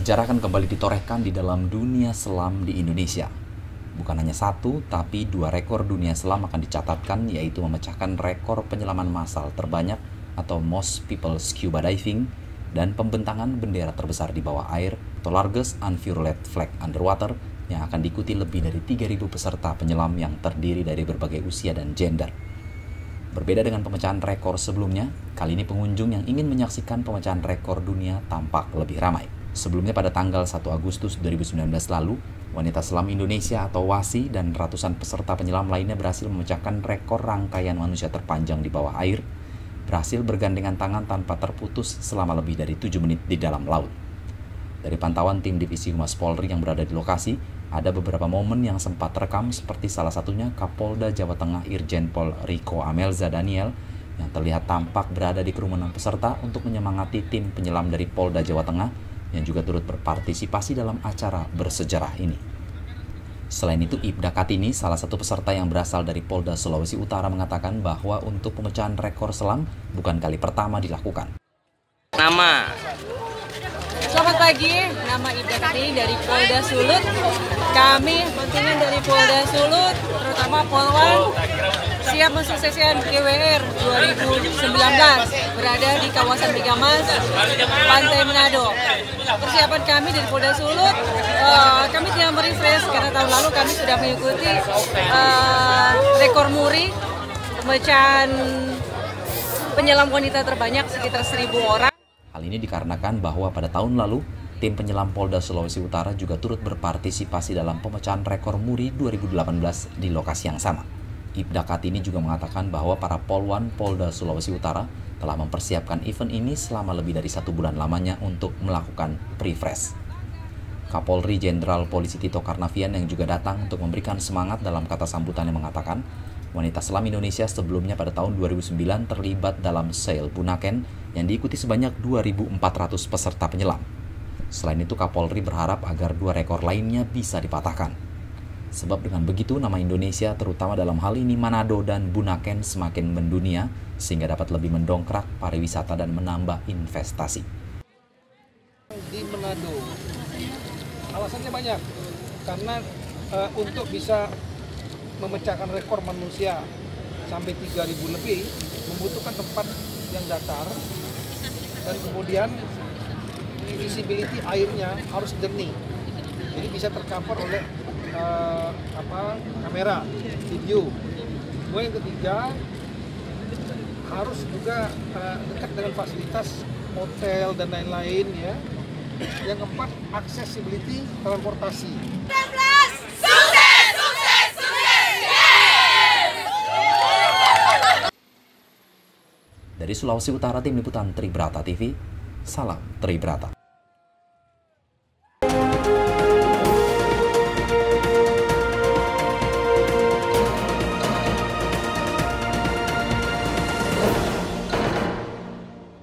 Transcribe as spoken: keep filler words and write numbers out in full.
Sejarah akan kembali ditorehkan di dalam dunia selam di Indonesia. Bukan hanya satu, tapi dua rekor dunia selam akan dicatatkan, yaitu memecahkan rekor penyelaman massal terbanyak atau Most People Scuba Diving dan pembentangan bendera terbesar di bawah air atau Largest Unfurled Flag Underwater yang akan diikuti lebih dari tiga ribu peserta penyelam yang terdiri dari berbagai usia dan gender. Berbeda dengan pemecahan rekor sebelumnya, kali ini pengunjung yang ingin menyaksikan pemecahan rekor dunia tampak lebih ramai. Sebelumnya pada tanggal satu Agustus dua ribu sembilan belas lalu, Wanita Selam Indonesia atau WASI dan ratusan peserta penyelam lainnya berhasil memecahkan rekor rangkaian manusia terpanjang di bawah air, berhasil bergandengan tangan tanpa terputus selama lebih dari tujuh menit di dalam laut. Dari pantauan tim Divisi Humas Polri yang berada di lokasi, ada beberapa momen yang sempat terekam seperti salah satunya Kapolda Jawa Tengah Irjen Pol Riko Amelza Daniel yang terlihat tampak berada di kerumunan peserta untuk menyemangati tim penyelam dari Polda Jawa Tengah yang juga turut berpartisipasi dalam acara bersejarah ini. Selain itu, Ibda Kartini, salah satu peserta yang berasal dari Polda Sulawesi Utara, mengatakan bahwa untuk pemecahan rekor selam bukan kali pertama dilakukan. Nama. Selamat pagi, nama Ibda Kartini dari Polda Sulut. Kami kontingen dari Polda Sulut, terutama Polwan, siap mensukseskan G W R dua ribu sembilan belas berada di kawasan Megamas, Pantai Manado. Persiapan kami dari Polda Sulut, uh, kami tidak merefresh karena tahun lalu kami sudah mengikuti uh, rekor muri pemecahan penyelam wanita terbanyak sekitar seribu orang. Hal ini dikarenakan bahwa pada tahun lalu, tim penyelam Polda Sulawesi Utara juga turut berpartisipasi dalam pemecahan rekor muri dua ribu delapan belas di lokasi yang sama. Ibda Kartini juga mengatakan bahwa para polwan Polda Sulawesi Utara telah mempersiapkan event ini selama lebih dari satu bulan lamanya untuk melakukan pre-fresh. Kapolri Jenderal Polisi Tito Karnavian yang juga datang untuk memberikan semangat dalam kata sambutannya mengatakan, Wanita Selam Indonesia sebelumnya pada tahun dua ribu sembilan terlibat dalam Sail Bunaken yang diikuti sebanyak dua ribu empat ratus peserta penyelam. Selain itu, Kapolri berharap agar dua rekor lainnya bisa dipatahkan. Sebab dengan begitu nama Indonesia terutama dalam hal ini Manado dan Bunaken semakin mendunia sehingga dapat lebih mendongkrak pariwisata dan menambah investasi. Di Manado, alasannya banyak karena uh, untuk bisa memecahkan rekor manusia sampai tiga ribu lebih membutuhkan tempat yang datar dan kemudian visibility airnya harus jernih, jadi bisa tercover oleh uh, apa kamera, video. Kemudian yang ketiga harus juga uh, dekat dengan fasilitas hotel dan lain-lain ya. Yang keempat, accessibility transportasi. Dari Sulawesi Utara, tim liputan Tribrata T V, salam Tribrata.